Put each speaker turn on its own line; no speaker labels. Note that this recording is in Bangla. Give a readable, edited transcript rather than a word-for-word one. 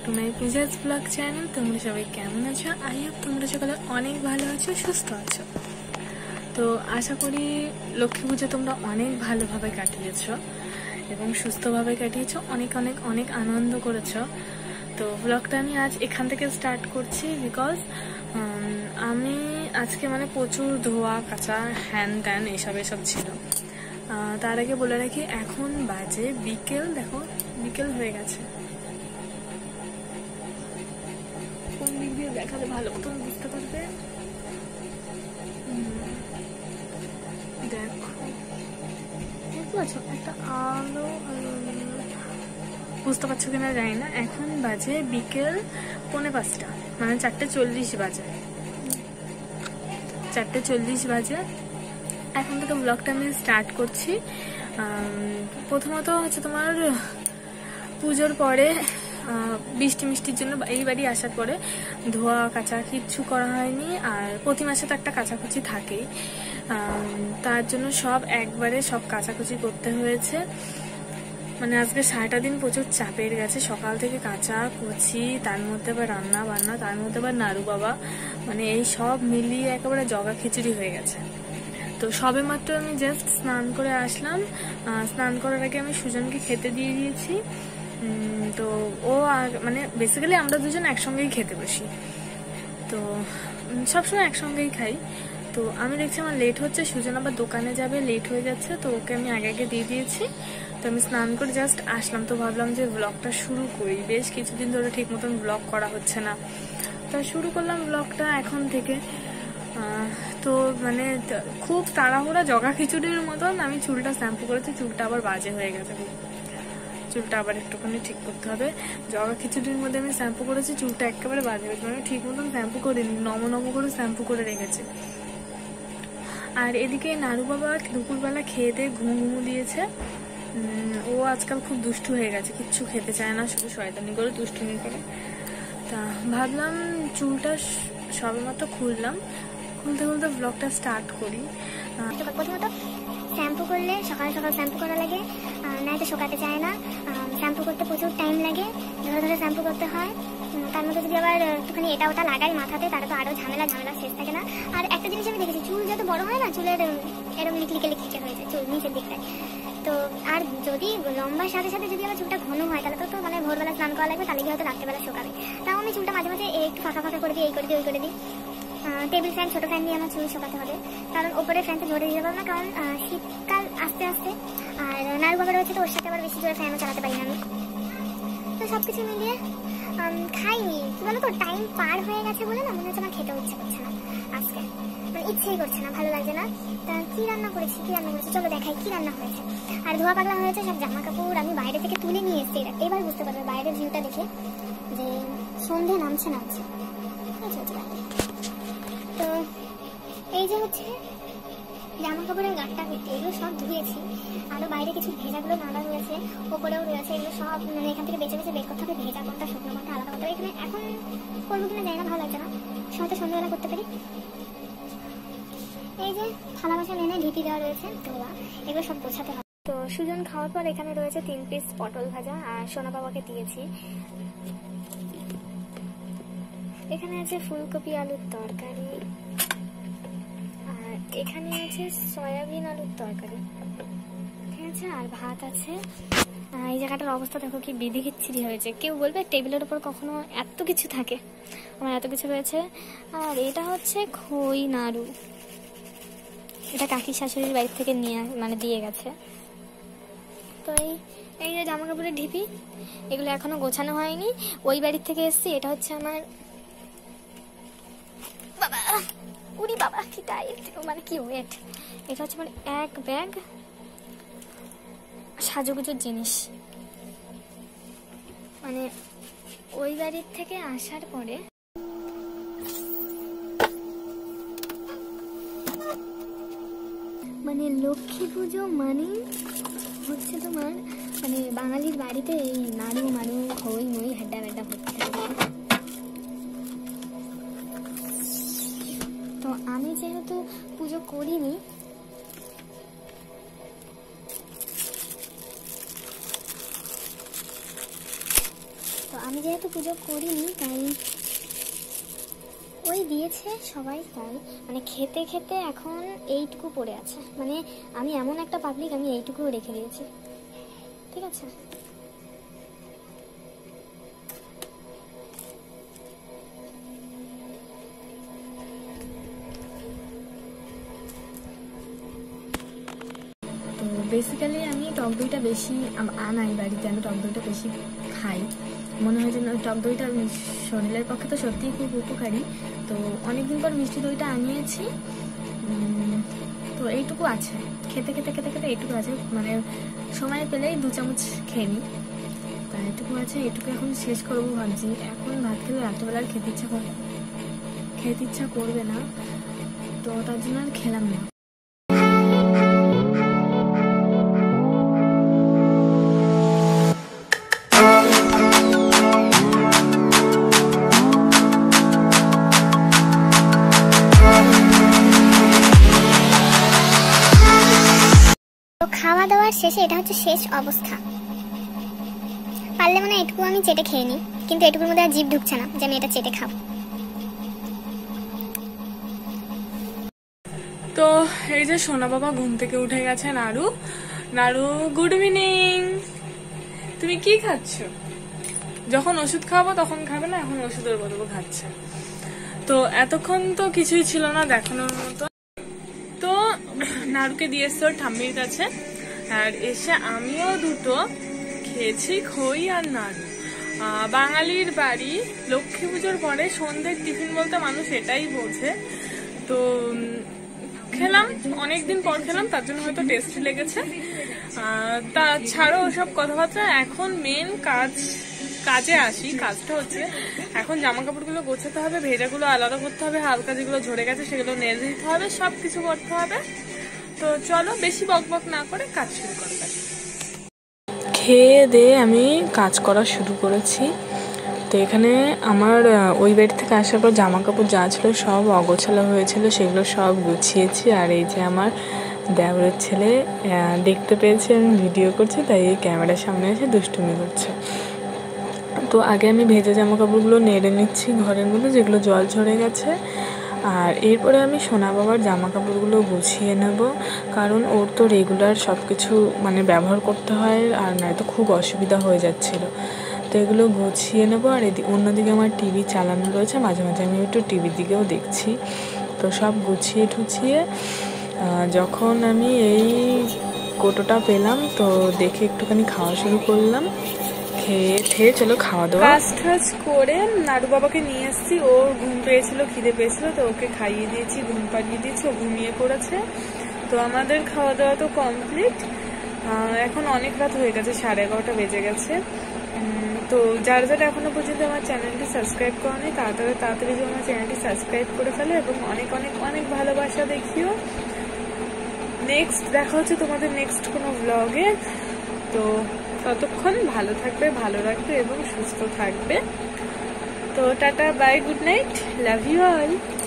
Two my Puja's blog channel. তোমরা সবাই কেমন আছো? আই হোপ তোমরা সকলে অনেক ভালো আছো, সুস্থ আছো। তো আশা করি লক্ষ্মী পুজো তোমরা অনেক ভালোভাবে কাটিয়েছো এবং সুস্থভাবে কাটিয়েছো, অনেক অনেক অনেক আনন্দ করেছো। তো ব্লগটা আমি আজ এখান থেকে স্টার্ট করছি বিকজ আমি আজকে প্রচুর ধোয়া কাচা হ্যান ত্যান এসব ছিল। তার আগে বলে রাখি এখন বাজে বিকেল, দেখো বিকেল হয়ে গেছে। কোন দিক দিয়ে দেখালে ভালো তুমি বুঝতে পারবে? দেখো বুঝতে পারছো একটা আলো, বুঝতে পারছো কিনা জানি না। এখন বাজে বিকেল 4:45, 4:40 বাজে, 4:40 বাজে। এখন থেকে ব্লগটা আমি স্টার্ট করছি। প্রথমত হচ্ছে তোমার পুজোর পরে বৃষ্টির জন্য এই বাড়ি আসার পরে ধোয়া কাচা কিচ্ছু করা হয়নি, আর প্রতি মাসে তো একটা কাচাকুচি থাকেই, তার জন্য সব একবারে সব কাচাকুচি করতে হয়েছে। আজকে সারাটা দিন প্রচুর চাপের গেছে, সকাল থেকে কাচা কুচি, তার মধ্যে আবার রান্না বান্না, তার মধ্যে আবার নাড়ু বাবা, এই সব মিলিয়ে একেবারে জগা খিচুড়ি হয়ে গেছে। তো সবে মাত্র আমি জাস্ট স্নান করে আসলাম। স্নান করার আগে আমি সুজনকে খেতে দিয়ে দিয়েছি। তো ও বেসিক্যালি আমরা দুজন একসঙ্গেই খেতে বসি, তো সবসময় একসঙ্গেই খাই। তো আমি দেখছি আমার লেট হচ্ছে, সুজন আবার দোকানে যাবে, লেট হয়ে যাচ্ছে, তো ওকে আমি আগে দিয়ে দিয়েছি। তো আমি স্নান করে জাস্ট আসলাম, তো ভাবলাম যে ব্লগটা শুরু করি। বেশ কিছুদিন ধরে ঠিক মতন ব্লগ করা হচ্ছে না, তো শুরু করলাম ব্লগটা এখন থেকে। তো খুব তাড়াহুড়া জগা খিচুড়ির মতন আমি চুলটা শ্যাম্পু করেছি, চুলটা আবার বাজে হয়ে গেছে, চুলটা আবার একটুখানি ঠিক করতে হবে। জগা খিচুড়ির মধ্যে আমি শ্যাম্পু করেছি, চুলটা একেবারে বাজে হয়েছে, ঠিক মতন শ্যাম্পু করিনি, নম করে শ্যাম্পু করে রেখেছি। আর এদিকে নাড়ু বাবা দুপুরবেলা খেয়ে দিয়ে ঘুমু দিয়েছে। ও আজকাল খুব দুষ্টু হয়ে গেছে, কিচ্ছু খেতে চায় না, শুধু শয়তানি করে দুষ্টুমি করে। তা ভাবলাম চুলটা সবে মাত্র খুললাম, খুলতে খুলতে ব্লগটা স্টার্ট করি।
প্রথমত শ্যাম্পু করলে সকাল সকাল শ্যাম্পু করা লাগে, নয়তো শোকাতে চায় না। শ্যাম্পু করতে প্রচুর টাইম লাগে, ধরে ধরে শ্যাম্পু করতে হয়। তার মধ্যে যদি আবার একটুখানি এটা ওটা লাগাই মাথাতে, তারা তো আরও ঝামেলা শেষ থাকে না। আর একটা জিনিস আমি দেখেছি, চুল যত বড় হয় না, চুলের এরকম লিকলিকে হয়ে যায় চুল নিচের দিকটায়। তো আর যদি লম্বার সাথে সাথে যদি আবার চুলটা ঘন হয়, তাহলে তো ভোরবেলা স্নান করা লাগবে, তাহলে গিয়ে হয়তো রাত্রেবেলা শোকাবে। তাও আমি চুলটা মাঝে মাঝে একটু ফাঁকা ফাঁকা করে দিই, এই করে দিই ওই করে দিই। টেবিল ফ্যান, ছোটো ফ্যান দিয়ে আমার চুল শোকাতে হবে, কারণ ওপরে ফ্যানটা ধরে দিতে পারবো না, কারণ শীতকাল আস্তে আস্তে। আর নাড়ু বাবা রয়েছে, তো ওর সাথে আবার বেশি জোরে ফ্যানও চালাতে পারি না আমি। তো সব কিছু মিলিয়ে খাইনি, কি বলো তো, টাইম পার হয়ে গেছে বলে না মনে হচ্ছে আমার খেতেও ইচ্ছে করছে না আজকে, ইচ্ছেই করছে না, ভালো লাগছে না। তা কি রান্না করেছি চলো দেখাই কি রান্না হয়েছে। আর ধোয়া পাগলা হয়েছে, সব জামা কাপড় আমি বাইরে থেকে তুলে নিয়ে এসেছি। এবার বুঝতে পারবে বাইরের ভিউটা দেখে যে সন্ধে নামছে। তো এই যে হচ্ছে জামা কাপড়ের গাঁটটা পেতে, এগুলো সব ধুয়েছি। আরও বাইরে কিছু ভেজাগুলো নাড়া রয়েছে, ওপরেও রয়েছে, এগুলো সব এখান থেকে বেছে বেছে বের করতে হবে, ভেজা কোনটা শুকনো কোনটা আলাদা করতে হবে। এখানে এখন করবো কিনা জানি না, ভালো লাগছে না, হয়তো সন্ধ্যাবেলা করতে পারি। এই যে থালা বাসন এনে ঢিপি দেওয়া রয়েছে, ধোয়া, এগুলো সব গোছাতে হবে। তো সুজন খাওয়ার পর এখানে রয়েছে 3 পিস পটল ভাজা, আর সোনা বাবাকে দিয়েছি। এখানে আছে ফুলকপি আলুর তরকারি, আর এখানে আছে সয়াবিন আলুর তরকারি, ঠিক আছে, আর ভাত আছে। এই জায়গাটার অবস্থা দেখো কি বিধি খিচ্ছিরি হয়েছে। কেউ বলবে টেবিলের উপর কখনো এত কিছু থাকে? আমার এত কিছু রয়েছে। আর এটা হচ্ছে খই নাড়ু, এটা কাকি শাশুড়ির বাড়ি থেকে দিয়ে গেছে। তো এই যে জামা কাপড়ের ঢিপি, এগুলো এখনো গোছানো হয়নি, ওই বাড়ির থেকে এসছি। এটা হচ্ছে আমার বাবা কি টাইট, কি ওয়েট। এটা হচ্ছে আমার এক ব্যাগ সাজুগুজুর জিনিস। ওই বাড়ির থেকে আসার পরে লক্ষ্মী পুজো হচ্ছে তোমার বাঙালির বাড়িতে এই নাড়ু মাড়ু খই মই হাড্ডা ব্যাড্ডা ভর্তি থাকে। তো আমি যেহেতু পুজো করিনি, তো আমি আমি যেহেতু পুজো করিনি তাই ওই দিয়েছে সবাই, তাই মানে খেতে খেতে এখন এইটুকু পড়ে আছে। মানে আমি এমন একটা পাবলিক, আমি এইটুকুও রেখে দিয়েছি। ঠিক আছে,
তো বেসিক্যালি আমি টক দইটা বেশি আনাই বাড়িতে, আমি টক দইটা বেশি খাই। মনে হয় যে টক দইটা শরীরের পক্ষে তো সত্যিই খুব উপকারী। তো অনেকদিন পর মিষ্টি দইটা আনিয়েছি, তো এইটুকু আছে, খেতে খেতে খেতে খেতে এইটুকু আছে, মানে সময় পেলেই 2 চামচ খেয়ে নিই। তা এইটুকু আছে, এইটুকু এখন শেষ করবো ভাবছি। এখন ভাত খেলে রাত্রেবেলা খেতে ইচ্ছা করবে না, তো তার জন্য আর খেলাম না।
খাওয়া দাওয়ার শেষে এটা হচ্ছে শেষ অবস্থা। পারলে মানে এটুকু আমি চেটে খেয়ে নিই, কিন্তু এটুকুর মধ্যে আর জিভ ঢুকছে না যে আমি এটা চেটে খাবো।
তো এই যে সোনা বাবা ঘুম থেকে উঠে গেছে। নাড়ু গুড ইভিনিং। তুমি কি খাচ্ছ? যখন ওষুধ খাবো তখন খাবে না, এখন ওষুধের বদলে খাচ্ছে। তো এতক্ষণ তো কিছুই ছিল না দেখানোর মতো। তো নাড়ুকে দিয়ে এসছে ওর ঠাম্মির কাছে, আর এসে আমিও দুটো খেয়েছি, খই আর নাড়ু। বাঙালির বাড়ি লক্ষ্মী পুজোর পরে সন্ধ্যের টিফিন বলতে মানুষ এটাই বোঝে। তো খেলাম, অনেকদিন পর খেলাম, তার জন্য হয়তো টেস্টি লেগেছে। তা ছাড়ো ওসব কথাবার্তা, এখন মেন কাজে আসি। কাজটা হচ্ছে এখন জামা কাপড়গুলো গোছাতে হবে, ভেজাগুলো আলাদা করতে হবে, হালকা যেগুলো ঝরে গেছে সেগুলো নেড়ে দিতে হবে, সবকিছু করতে হবে। তো চলো বেশি বকবক না করে কাজ শুরু করা যাক। খেয়ে দিয়ে আমি কাজ করা শুরু করেছি। তো এখানে আমার ওই বাড়ি থেকে আসার পর জামা কাপড় যা ছিল সব অগোছালো হয়েছিল, সেগুলো সব গুছিয়েছি। আর এই যে আমার দেওরের ছেলে দেখতে পেয়েছে আমি ভিডিও করছি, তাই এই ক্যামেরার সামনে এসে দুষ্টুমি করছে। তো আগে আমি ভেজা জামা কাপড়গুলো নেড়ে নিচ্ছি ঘরের মধ্যে, যেগুলো জল ঝরে গেছে। আর এরপরে আমি সোনা বাবার জামা কাপড়গুলো গুছিয়ে নেব, কারণ ওর তো রেগুলার সব কিছু মানে ব্যবহার করতে হয়, আর নয়তো খুব অসুবিধা হয়ে যাচ্ছিলো। তো এগুলো গুছিয়ে নেবো। আর অন্যদিকে আমার টিভি চালানো রয়েছে, মাঝে মাঝে আমি একটু টিভির দিকেও দেখছি। তো সব গুছিয়ে টুছিয়ে যখন আমি এই কোটোটা পেলাম, তো দেখে একটুখানি খাওয়া শুরু করলাম। খেয়ে চলো খাওয়া দাওয়া। কাজ করে নাড়ু বাবাকে নিয়ে এসেছি, ওর ঘুম পেয়েছিল, খিদে পেয়েছিল, তো ওকে খাইয়ে দিয়েছি, ঘুম পাড়িয়ে দিয়েছি, ও ঘুমিয়ে পড়েছে। তো আমাদের খাওয়া দাওয়া তো কমপ্লিট। এখন অনেক রাত হয়ে গেছে, 11:30 বেজে গেছে। তো যারা যারা এখনো পর্যন্ত আমার চ্যানেলটি সাবস্ক্রাইব করেনি তাড়াতাড়ি যে আমার চ্যানেলটি সাবস্ক্রাইব করে ফেলো, এবং অনেক অনেক অনেক ভালোবাসা দেখিও। নেক্সট দেখা হচ্ছে তোমাদের নেক্সট কোনো ব্লগে। তো ততক্ষণ ভালো থাকবে, ভালো রাখবে এবং সুস্থ থাকবে। তো tata, bye, good night, love you all.